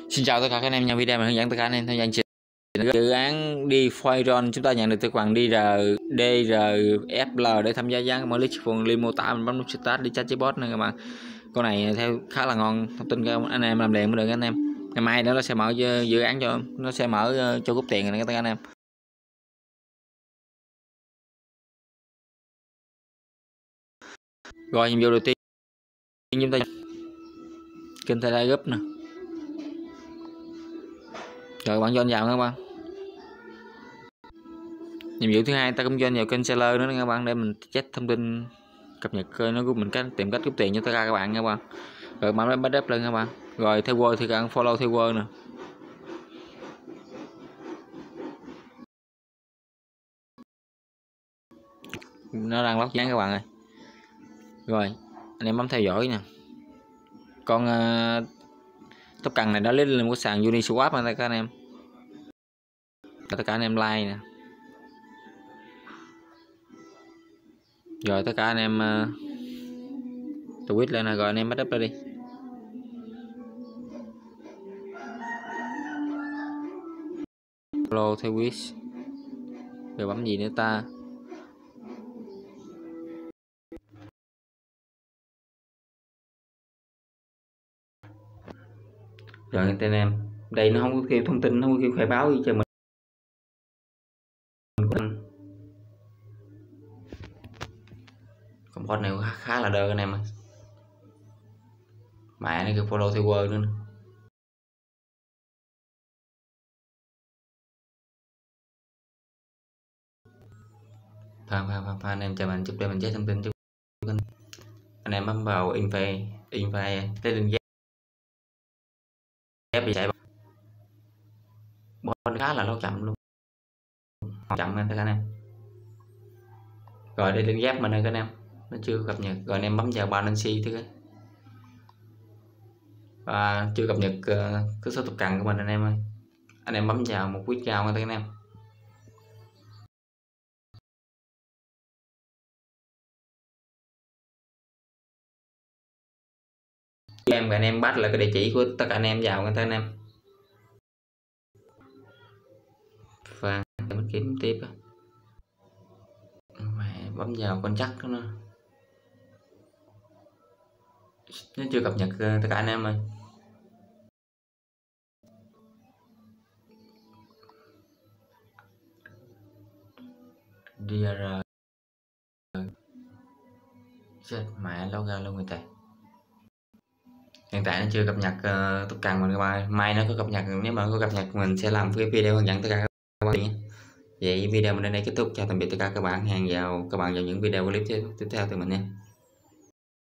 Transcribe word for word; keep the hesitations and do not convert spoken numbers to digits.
Xin chào tất cả các anh em, trong video mình hướng dẫn tất cả anh em tham gia dự án đi Fairon. Chúng ta nhận được tài khoản đê rờ ép lờ để tham gia dự án. Mở list phần link mô tả, mình bấm nút start đi chat chatbot nè các bạn. Con này theo khá là ngon, thông tin các anh em làm liền mới được anh em. Ngày mai nữa nó sẽ mở dự án cho nó sẽ mở cho rút tiền này các anh em. Rồi nhiệm vụ đầu tiên chúng ta kênh Telegram group nè. Rồi bạn join vào các bạn. Nhiệm vụ thứ hai ta cũng join vào kênh seller nữa các bạn, để mình check thông tin cập nhật nó của mình, cách tìm cách rút tiền cho tất cả các bạn nha các bạn. Rồi bấm lên bắt đếp lên các bạn. Rồi theo word thì cần follow theo word nè. Nó đang lót dán các bạn ơi. Rồi anh em bấm theo dõi nè. Con uh, tóc cần này nó lấy lên một cái sàn Uniswap này các anh em. Tất cả anh em like nè. Rồi tất cả anh em uh, tweet lên nè, rồi anh em bắt up lên đi. Follow theo wish. Rồi bấm gì nữa ta? Rồi anh em, đây nó không có kêu thông tin, nó không có kêu khai báo gì cho mình. Con bot này khá là đơ anh em ơi. Mẹ nó kêu follow theo word nữa. Pha pha pha pha anh em, chào mình, chúc để mình check thông tin cho anh em. Bấm vào info info cái link ghép bị chạy bot khá là lâu chậm luôn, chậm anh anh em. Rồi đây link ghép mình đây các anh em, nó chưa cập nhật. Rồi anh em bấm vào balance thứ cái và chưa cập nhật uh, cái số tục cần của mình anh em ơi. Anh em bấm vào một withdraw các anh em. Em và anh em bắt là cái địa chỉ của tất cả anh em vào các anh em. Và mình kiếm tiếp mẹ bấm vào con chắc đó, nó chưa cập nhật tất cả anh em ơi. đê rờ chết mẹ lâu ra luôn người ta. Hiện tại nó chưa cập nhật uh, tục cần mình các bạn. Mai nó có cập nhật, nếu mà có cập nhật mình sẽ làm cái video hướng dẫn tất cả các bạn. Vậy video mình đến đây kết thúc. Chào tạm biệt tất cả các bạn. Hẹn vào các bạn vào những video clip tiếp theo từ mình nha.